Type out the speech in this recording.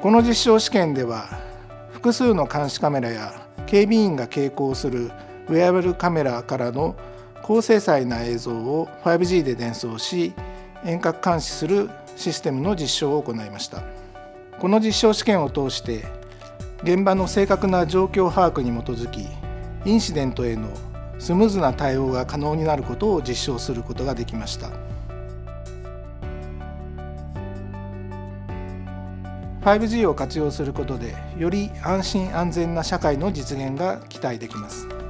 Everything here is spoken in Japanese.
この実証試験では複数の監視カメラや警備員が携行するウェアブルカメラからの高精細な映像を 5G で伝送し遠隔監視するシステムの実証を行いました。この実証試験を通して現場の正確な状況把握に基づきインシデントへのスムーズな対応が可能になることを実証することができました。5G を活用することでより安心安全な社会の実現が期待できます。